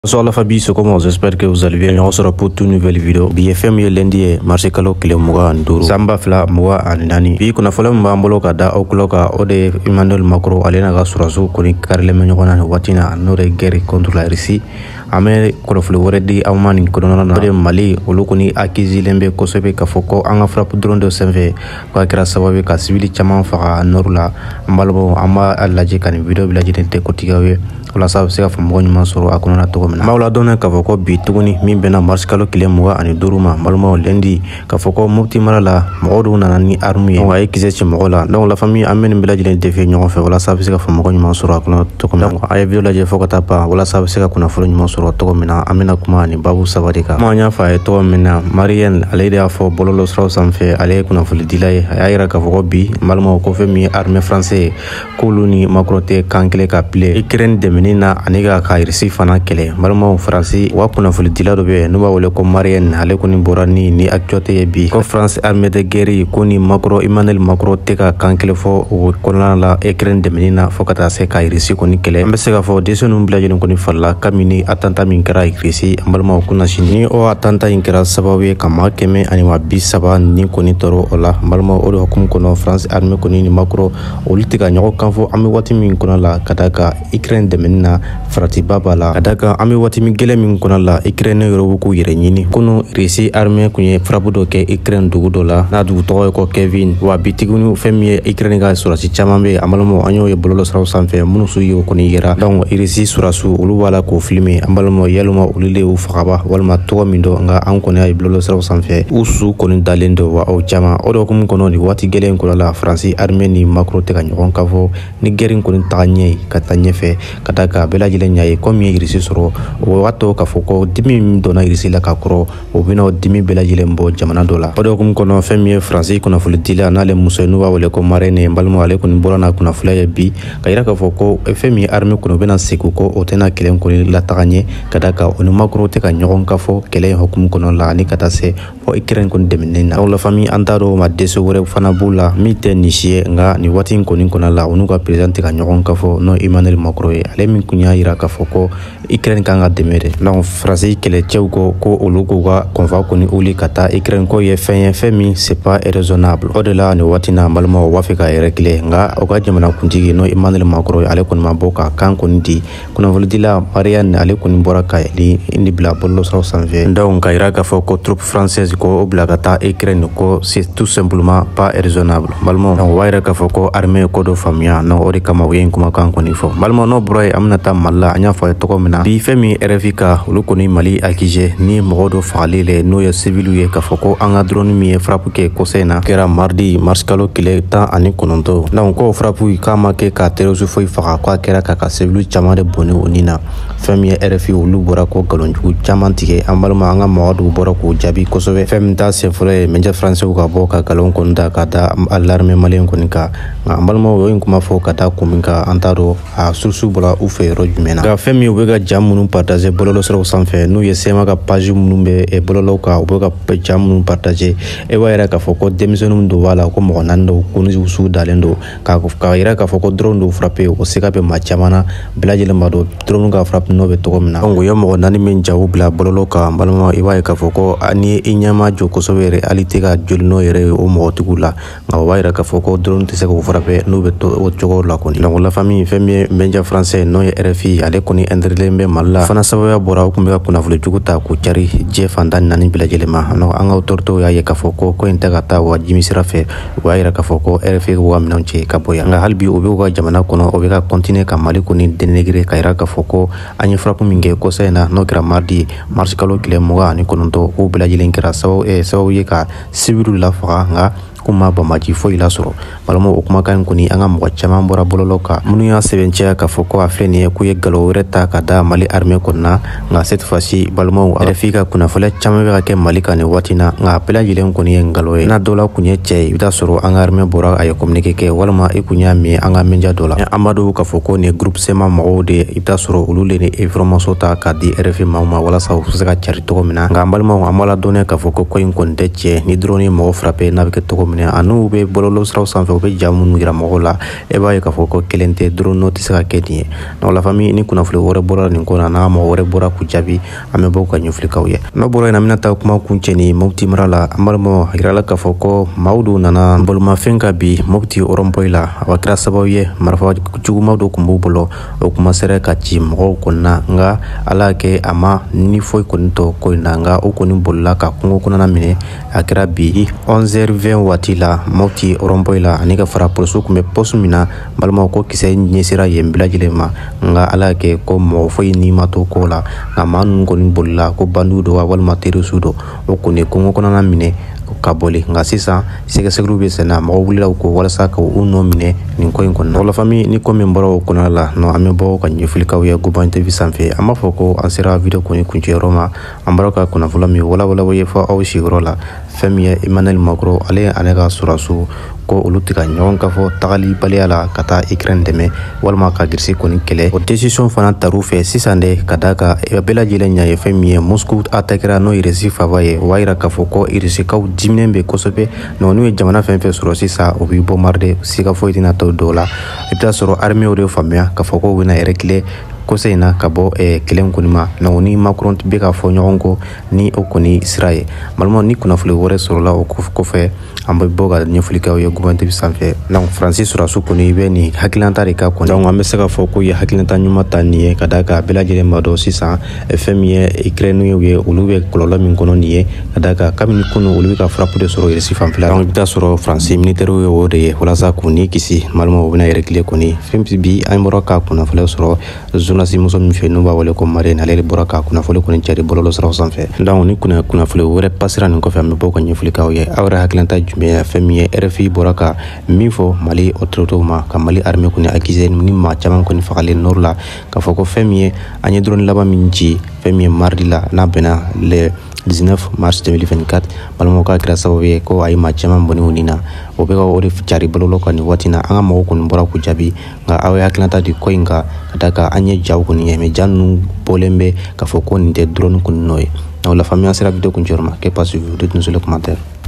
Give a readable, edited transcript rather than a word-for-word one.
Bonsoir la famille, c'est comment? J'espère que vous allez bien. On se retrouve pour une nouvelle vidéo. BFM lundi marché kalo kile muga nduru. Samba fla muga anani. Bi kuna fola mbambolo kada okuloka ode Emmanuel Macron alena ga surazu kuni karle menyogona watina anore guerre contre la Russie. Ame kolofle woredi amani kono na de Mali olukuni akizi lembe kosobe kafoko anga frappe drone de senve kwa kira sababu ka civili chama faga norula mbalbo ama alaje kan video bilaje tente kotigawe wala sabu se ka famogo nyuma soro akono na togo mena mawla dona kafoko bi tuguni min bena mars kalo kile muga ani duruma malmo lendi kafoko mufti marala modu nanani army on ay kize mogola donc la famille amene bilaje tente fe nyon fe wala sabu se ka famogo nyuma soro akono togo mena ay video laje fokata pa wala sabu se ka kuna folo nyuma soro togo mena amena kuma ni babu sabadika manya fa to mena Marienne alede afo bololo sro sanfe ale kuna folo dilay ayira kafoko bi malmo ko fe mi armée français koloni makrote kankele ka ple ikren de menina aniga ka irisi fana kele malmo français wa kuna folo dilado be no wole ko Marienne ale kuni borani ni actualité bi ko France armée de guerre koni makro Emmanuel Macron te ka kankele fo kolana la ikren de menina fokata se ka irisi koni kele mbese ka fo desonu blaje koni falla kamini atanta min kara irisi malmo kuna shini o atanta inkara sababu kama keme ani wa bisaba ni koni toro ola malmo o hukum kono France armée koni ni Macron olitika nyogo kanfo ami wati min kono la kadaka Ukraine de menina frati baba la kadaka ami wati min gele min kono la Ukraine yoro ku yere nyini kono risi armée kunye frabudo ke Ukraine dugudo la na du to ko Kevin wa bitigunu femi Ukraine ga surasi chamambe amalmo anyo ye bololo saraw sanfe munu suyo koni yera donc risi surasu ulu wala ko filmer amalmo yeluma ulile u fagaba walma to mindo nga an koni ay bololo saraw sanfe usu koni dalendo wa o jama o do kum kono ni wati gele kono la France armée ni Macron te ka nyon kafo ni gerin koni tanye katanye fe kataka bela jile nyaay comme yirisi soro o wato ka foko dimi dona yirisi la ka kro o bino dimi bela jile mbo jamana dola o do kum kono femi France kuna fulu dila na le musenu wa wole ko marene mbalmo ale koni borana kuna fula bi kayira ka foko femi armée kuno bena sekuko o tena kelen koni la tanye kataka onu Macron te ka nyon kafo kele hukum kono la ni katase o Ukraine koni demenena o la famille antaro ma deso wore fana bula mite nishie nga ni wati koni kona la onu ka president ka nyon kafo no Emmanuel Macron ale min kunya ira ka foko Ukraine kanga demere non français kele cheuko ko olugo ga konva koni uli kata Ukraine ko ye femi c'est pas raisonnable au-delà ni wati na malmo wafika rekle nga o ga jamana kuntigi no Emmanuel Macron ale koni maboka kan koni di kuna volidila Marianne ale koni boraka li indi bla bollo saw sanve donc ira ka foko troupe française ko obligata Ukraine ko c'est tout simplement pas raisonnable malmo on waira ka foko armée ko do famia no ori kama wen kuma kan koni fo malmo no broy amnata malla anya fo to ko mina bi femi RFK lu koni Mali akije ni modo falile no ya civilu ye ka foko anga drone mi frappe ke kosena kera mardi marskalo kile ta ani kononto na ko frappe kama ke ka terozu foi faka kwa kera ka civilu chama de boni onina femi RFI lu bora ko galonju chama tike amalma anga modo bora ko jabi kosobe femta se fure menja français ko boka galon konda kada alarme malien konika amalma wo kuma fo kada kuminka antaro a sursu bora ufe rojumena ga femi wega jamunu partager bololo soro sanfe nu ye sema ga page munumbe e bololo ka wega jamunu partager e waira ka foko demisonu ndo wala ko mo nando kunu usu dalendo ka ira ka foko drone do frapper o seka be machamana blajele mado drone ga frappe no be to komna ngo yo mo nani min jawu bla bololo ka balma e waira ka foko ani inyama joko so reality ga julno yere o mo tugula nga waira ka foko drone te seka frapper no be to o jogo la koni donc la famille femi menja français no ye RFI ale koni endrelembe malla fana sabaya bora ko mega kuna vule juguta ko cari je fandan nani bilajele ma no anga autorito ya ye ka foko ko intega ta wa jimisira fe waira ka foko RFI wa minonche ka boya nga halbi obe ko jamana kono obe ka continue ka Mali koni denegre ka ira ka foko anyi frapu minge ko sena no gra mardi mars kalo kile moga ni kononto ko bilajele nkira sawo sawo ye ka sibiru la fa nga kuma bamaji fo ila soro malamo okuma kan kuni anga mo chama mbora bololoka munu ya seventia ka foko afreni ku ye galo reta ka da Mali armée konna nga cette fois-ci balmo RFika kuna fola chama be ka Mali kan watina nga pela jilen kuni ngalo na dola kunye che ida soro anga armée bora ay communiquer ke walma e kunya mi anga menja dola amadu ka foko ne groupe sema mo de ida soro ulule ne information ta ka di RFI mama wala sa ka charito mina nga balmo amala donné ka foko ko in konde che ni drone mo frapper na be to minɛ anu be bololo siraw sanfɛ u be jamu yira mɔgɔw la e b'a ye k'a fɔ ko kelen tɛ dɔrɔn n'o tɛ se ka kɛ nin ye donc la famille ni kunnafoni wɛrɛ bɔra nin ko na n'a mɔgɔ wɛrɛ bɔra k'u jaabi an bɛ bɔ ka ɲɛfɔli k'aw ye n'o bɔra yen an bɛna taa kuma kuncɛ ni Mopti mara la an balimaw a yirala k'a fɔ ko maaw dɔw nana bolomafɛn kan bi Mopti rond-point la a kɛra sababu ye marifa juguman dɔ tun b'u bolo o kuma sera ka ci mɔgɔw kɔni na nka ala y'a kɛ a ma ni foyi kɔni tɔ ko in na nka o kɔni bolila ka kungo kɔnɔna minɛ a kɛra bi 11h20 waati la Mopti rond-point la ani ka fara polisiw tun bɛ poste min na balimaw ko kisɛ ɲɛsira yen bɛɛ lajɛlen ma nka ala y'a kɛ ko mɔgɔ foyi ni ma to ko la nka maa ninnu kɔni bolila ko bandiw don walima terroriste don o kɔni kungo kɔnɔna minɛ ka bɔli nka sisan sɛgɛsɛgɛliw bɛ senna mɔgɔw wulila ko walasa ka u nɔ minɛ nin ko in kɔnɔ la famille ni ko min bɔra o kɔnɔna la an bɛ bɔ ka ɲɛfɔli k'aw ye Goban TV sanfɛ an b'a fɔ ko an sera video kɔni kuncɛyɔrɔ ma an bɔra ka kunnafoni min walawala ye fɔ aw sigiyɔrɔ la fɛn min ye Emmanuel Macron ale ka sɔrɔdasiw ko olu tɛ ka ɲɔgɔn ka fɔ tagali baliya la ka taa Ukraine dɛmɛ walima ka Russie kɔni kɛlɛ o décision fana tar'u fɛ sisan de ka d'a kan bɛɛ lajɛlen ɲɛ ye fɛn min ye Moscou attaquera n'o ye Russie fava ye o b'a yira k'a fɔ ko Russikaw diminen bɛ kosɛbɛ donc n'u ye jamana fɛn fɛn sɔrɔ sisan o bɛ bombarder siga foyi tɛna to dɔw la i bɛ taa sɔrɔ armée de faamuya k'a fɔ ko u bɛna reculer kɔsɛ in na ka bɔ kɛlɛ kɔni ma donc ni Macron bɛ ka fɔ ɲɔgɔn kɔ ni o kɔni sira ye balimaw ni kunnafoni wɛrɛ sɔrɔla o kɔfɛ an bɛ bɔ ka ɲɛfɔli k'aw ye Goban TV sanfɛ donc Faransi sɔrɔdasiw kɔni i bɛ nin hakilinata de ka kɔni donc an bɛ se ka fɔ k'u ye hakilinata ɲuman ta nin ye ka d'a kan bɛɛ lajɛlen b'a dɔn sisan fɛn min ye Ukraine ye olu bɛ kɔlɔlɔ min kɔnɔ nin ye ka d'a kan kabini kunun olu bɛ ka frappe de sɔrɔ Russie fanfɛla donc i bɛ taa sɔrɔ Faransi militaires ye o de ye walasa k'u ni kisi balimaw u bɛna reculer kɔni fɛn bi an bɔra ka kunnafoni sɔrɔ journaliste muso min fɛ n'u b'a wele ko Marine ale bɔra ka kunnafoni kɔni cari bɔlɔlɔ siraw sanfɛ donc ni kunnafoni wɛrɛ pasera nin kɔfɛ an bɛ bɔ ka ɲɛfɔli k'aw ye aw yɛrɛ hakilinata jumɛn ye fɛn min ye RFI bɔra ka min fɔ Mali autorités ma ka Mali armée kɔni accusé ni maa caman kɔni fagalen nord la k'a fɔ ko fɛn min ye an ye drone laban min ci fɛn min ye mardi la n'a bɛnna le 19 mars 2024 balimaw k'a kɛra sababu ye ko a ye maa caman bɔnni u ni na o bɛ ka o de cari bɔlɔlɔ kan nin waati na an ka mɔgɔw kɔni bɔra k'u jaabi nka aw ye hakilinata di ko in kan ka d'a kan an ye jaw kɔni ye mais ja ninnu bɔlen bɛ k'a fɔ ko nin tɛ drone kɔni nɔ ye donc la famille an sera video kuncɛyɔrɔ ma que pensez-vous dites-nous sur les commentaires.